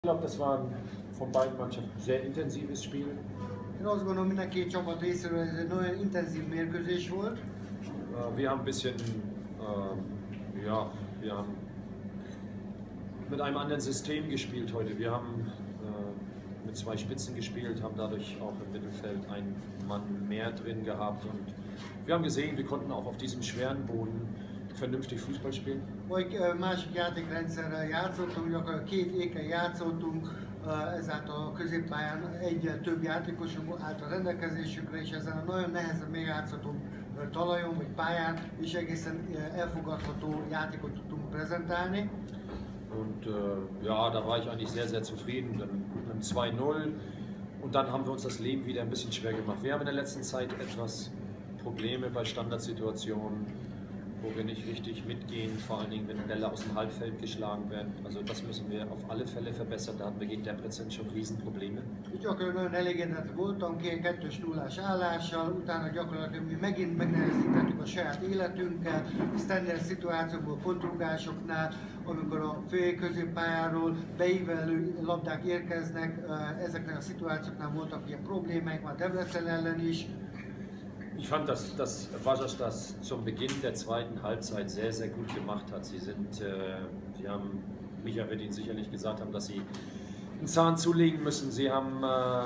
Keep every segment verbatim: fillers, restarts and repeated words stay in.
Ich glaube, das war von beiden Mannschaften ein sehr intensives Spiel. Én azt gondolom, mind a két csapat részéről ez egy nagyon intenzív mérkőzés volt. Uh, wir haben ein bisschen, uh, ja, wir haben mit einem anderen System gespielt heute. Wir haben uh, mit zwei Spitzen gespielt, haben dadurch auch im Mittelfeld einen Mann mehr drin gehabt und wir haben gesehen, wir konnten auch auf diesem schweren Boden vernünftig Fußball spielen. Vagy másik játékrendszerrel játszottunk, gyakorlatilag két éken játszottunk, ezáltal a középpályán egyel több játékosunk állt a rendelkezésükre, és ezen a nagyon nehezen megjátszható talajon vagy pályán is egészen elfogadható játékot tudtunk prezentálni. Und äh, ja, da war ich eigentlich sehr, sehr zufrieden dann mit einem zwei null und dann haben wir uns das Leben wieder ein bisschen schwer gemacht. Wir haben in der letzten Zeit etwas Probleme bei Standardsituationen, wo wir nicht richtig mitgehen, vor allen Dingen, wenn Bälle aus dem Halbfeld geschlagen werden. Also das müssen wir auf alle Fälle verbessern, da hatten wir gegen Debrecen schon Riesenprobleme. Gyakorlatilag nagyon elégedett voltam, kettős nullás állással, utána gyakorlatilag mi megint megnehezítettük a saját életünkkel, standard szituációkból, kontrugásoknál, amikor a fél középpályáról beívelő labdák érkeznek, ezeknek a szituációknál voltak ilyen problémáink, már Debrecen ellen is. Ich fand, dass, dass Vasas das zum Beginn der zweiten Halbzeit sehr, sehr gut gemacht hat. Sie sind, äh, Sie haben, Micha wird Ihnen sicherlich gesagt haben, dass Sie einen Zahn zulegen müssen. Sie haben,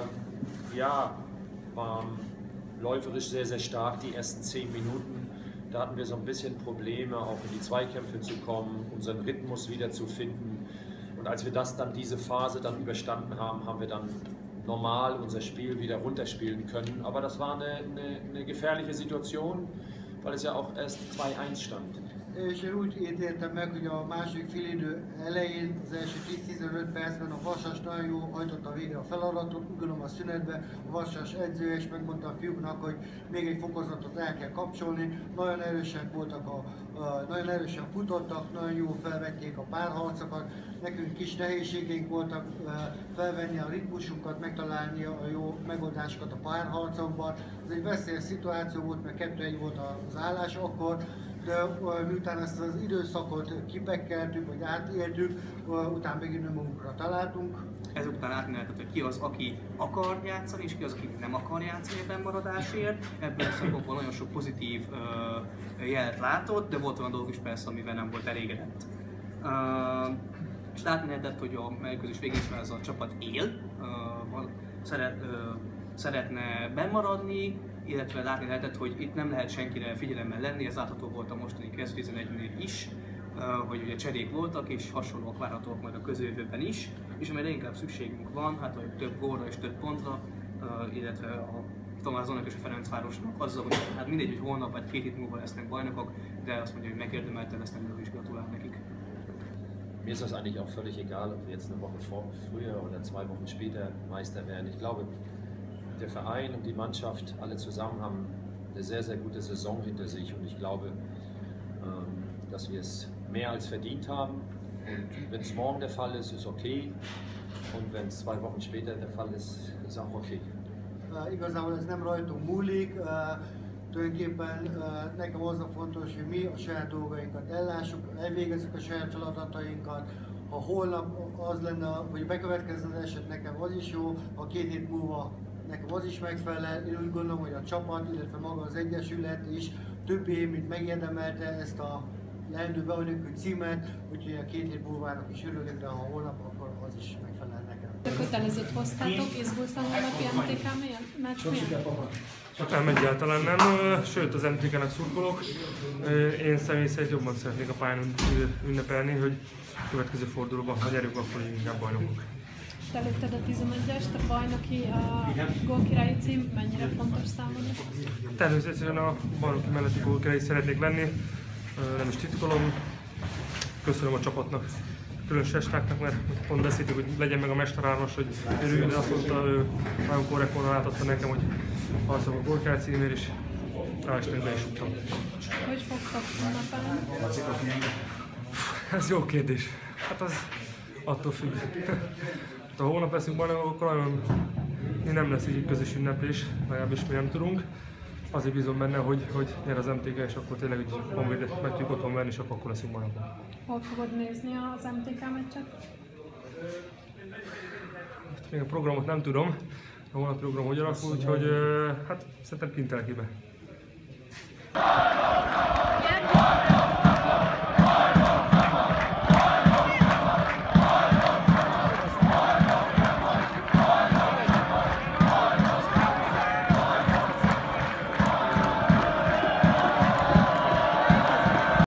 äh, ja, waren läuferisch sehr, sehr stark die ersten zehn Minuten. Da hatten wir so ein bisschen Probleme, auch in die Zweikämpfe zu kommen, unseren Rhythmus wieder zu finden. Und als wir das dann, diese Phase dann überstanden haben, haben wir dann normal unser Spiel wieder runterspielen können. Aber das war eine, eine, eine gefährliche Situation, weil es ja auch erst zwei eins stand. És én úgy ítéltem meg, hogy a második félidő elején, az első tíz-tizenöt percben a Vasas nagyon jó hajtotta végre a feladatot, úgy gondolom a szünetben a Vasas edzője is megmondta a fiúknak, hogy még egy fokozatot el kell kapcsolni. Nagyon erősek voltak, a, a, nagyon erősen futottak, nagyon jó felvették a párharcokat. Nekünk kis nehézségeink voltak felvenni a ritmusunkat, megtalálni a jó megoldásokat a párharcokban. Ez egy veszélyes szituáció volt, mert kettő egy volt az állás akkor, de miután ezt az időszakot kipekkeltük, vagy átéltük, utána megint magunkra találtunk. Ezután látni lehetett, hogy ki az, aki akar játszani, és ki az, aki nem akar játszani a bennmaradásért. Ebben a szakokban nagyon sok pozitív uh, jelet látott, de volt olyan dolog is persze, amivel nem volt elégedett. Uh, és látni lehetett, hogy a mérkőzés végén is ez a csapat él, uh, szeret, uh, szeretne bennmaradni, illetve látni lehetett, hogy itt nem lehet senkire figyelemmel lenni, ez látható volt a mostani kettő-tizenegynél is, hogy ugye cserék voltak és hasonlók várhatóak majd a közeljövőben is, és amire inkább szükségünk van, hát hogy több gólra és több pontra, illetve a Tomázónak és a Ferencvárosnak azzal, hogy hát mindegy, hogy holnap vagy két hét múlva lesznek bajnokok, de azt mondja, hogy megérdemelte lesz, nem is gratulál nekik. Mir ist das eigentlich auch völlig egal, ob wir jetzt eine Woche vor, früher oder zwei Wochen später Meister werden. Ich glaube, der Verein und die Mannschaft alle zusammen haben eine sehr, sehr gute Saison hinter sich und ich glaube, dass wir es mehr als verdient haben. Und wenn es morgen der Fall ist, ist okay. Und wenn es zwei Wochen später der Fall ist, ist auch okay. Uh, igazából ez nem rajtunk múlik. Uh, tulajdonképpen uh, nekem az a fontos, hogy mi a saját dolgainkat ellássuk, elvégezzük a saját feladatainkat. Ha holnap az lenne, hogy bekövetkezne az eset, nekem az is jó, ha két hét múlva nekem az is megfelel. Én úgy gondolom, hogy a csapat, illetve maga az egyesület is többé, mint megérdemelte ezt a leendő bajnoki címet, úgyhogy a két hét múlvának is örülök, de ha holnap, akkor az is megfelel nekem. Kötelezőt hoztátok, izgulsz a holnapi em té ká meccs miatt? Hát nem, egyáltalán nem, sőt az em té ká-nak szurkolok. Én személy szerint jobban szeretnék a pályán ünnepelni, hogy a következő fordulóban, ha gyerünk, akkor inkább bajnokok. Te lőtted a tizenegyest, a bajnoki, a gólkirályi cím mennyire fontos számodra? Természetesen a bajnoki melletti gólkirályi szeretnék lenni, nem is titkolom. Köszönöm a csapatnak, különös Estáknak, mert pont beszéltük, hogy legyen meg a Mester Áros, hogy örüljön, de azt mondta, ő nagyon korrektben átadta nekem, hogy harcolok a gólkirályi címért, és ráestek be is tudtam. Hogy fogtok ünnepelni? Ez jó kérdés. Hát az attól függ. Ha holnap leszünk bajnokok, akkor nagyon nem lesz egy közös ünneplés, legalábbis mi nem tudunk. Azért bízom benne, hogy, hogy nyer az em té ká, és akkor tényleg egy honvédet meg tudjuk otthon venni, és akkor, akkor leszünk bajnokok. Hol fogod nézni az em té ká meccset? még a programot nem tudom, a holnapi program hogy alakul, úgyhogy hát szerintem Kintelkibe.